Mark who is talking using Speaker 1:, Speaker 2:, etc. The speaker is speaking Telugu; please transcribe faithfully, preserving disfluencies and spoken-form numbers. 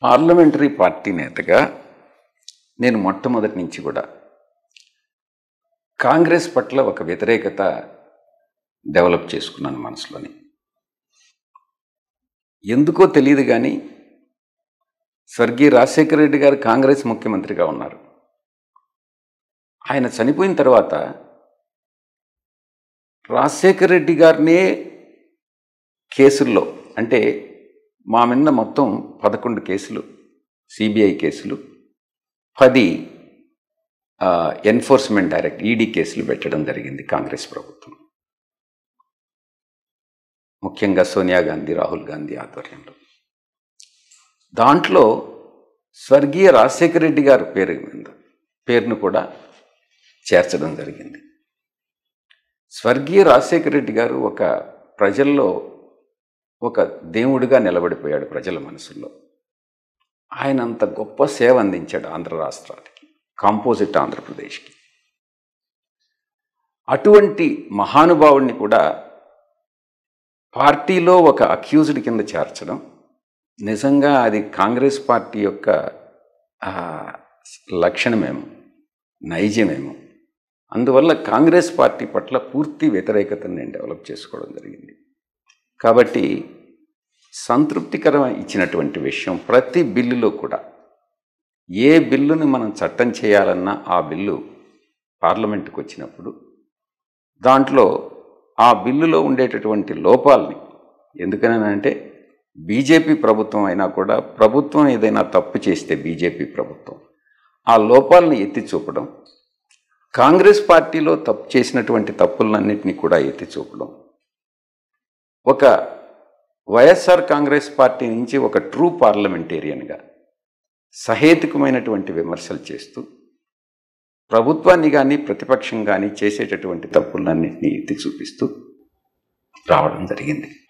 Speaker 1: పార్లమెంటరీ పార్టీ నేతగా నేను మొట్టమొదటి నుంచి కూడా కాంగ్రెస్ పట్ల ఒక వ్యతిరేకత డెవలప్ చేసుకున్నాను మనసులోని. ఎందుకో తెలియదు కానీ స్వర్గీయ రాజశేఖర రెడ్డి గారు కాంగ్రెస్ ముఖ్యమంత్రిగా ఉన్నారు. ఆయన చనిపోయిన తర్వాత రాజశేఖర రెడ్డి గారినే కేసుల్లో, అంటే మా మీద మొత్తం పదకొండు కేసులు సిబిఐ కేసులు, పది ఎన్ఫోర్స్మెంట్ డైరెక్ట్ ఈడీ కేసులు పెట్టడం జరిగింది కాంగ్రెస్ ప్రభుత్వం. ముఖ్యంగా సోనియా గాంధీ, రాహుల్ గాంధీ ఆధ్వర్యంలో. దాంట్లో స్వర్గీయ రాజశేఖర రెడ్డి గారి పేరు మీద పేరును కూడా చేర్చడం జరిగింది. స్వర్గీయ రాజశేఖర రెడ్డి గారు ఒక ప్రజల్లో ఒక దేవుడిగా నిలబడిపోయాడు ప్రజల మనసుల్లో. ఆయన అంత గొప్ప సేవ అందించాడు ఆంధ్ర రాష్ట్రానికి, కాంపోజిట్ ఆంధ్రప్రదేశ్కి. అటువంటి మహానుభావుడిని కూడా పార్టీలో ఒక అక్యూజ్డ్ కింద చేర్చడం నిజంగా అది కాంగ్రెస్ పార్టీ యొక్క లక్షణమేమో, నైజమేమో. అందువల్ల కాంగ్రెస్ పార్టీ పట్ల పూర్తి వ్యతిరేకతను నేను డెవలప్ చేసుకోవడం జరిగింది. కాబట్టి సంతృప్తికరం ఇచ్చినటువంటి విషయం, ప్రతి బిల్లులో కూడా ఏ బిల్లుని మనం చట్టం చేయాలన్నా ఆ బిల్లు పార్లమెంటుకు వచ్చినప్పుడు దాంట్లో ఆ బిల్లులో ఉండేటటువంటి లోపాలని, ఎందుకనంటే బీజేపీ ప్రభుత్వం అయినా కూడా ప్రభుత్వం ఏదైనా తప్పు చేస్తే బీజేపీ ప్రభుత్వం ఆ లోపాలను ఎత్తి చూపడం, కాంగ్రెస్ పార్టీలో తప్పు చేసినటువంటి తప్పులన్నింటినీ కూడా ఎత్తి చూపడం, ఒక వైఎస్ఆర్ కాంగ్రెస్ పార్టీ నుంచి ఒక ట్రూ పార్లమెంటేరియన్గా సహేతుకమైనటువంటి విమర్శలు చేస్తూ ప్రభుత్వాన్ని కానీ ప్రతిపక్షం కానీ చేసేటటువంటి తప్పులన్నింటినీ ఎత్తి చూపిస్తూ రావడం జరిగింది.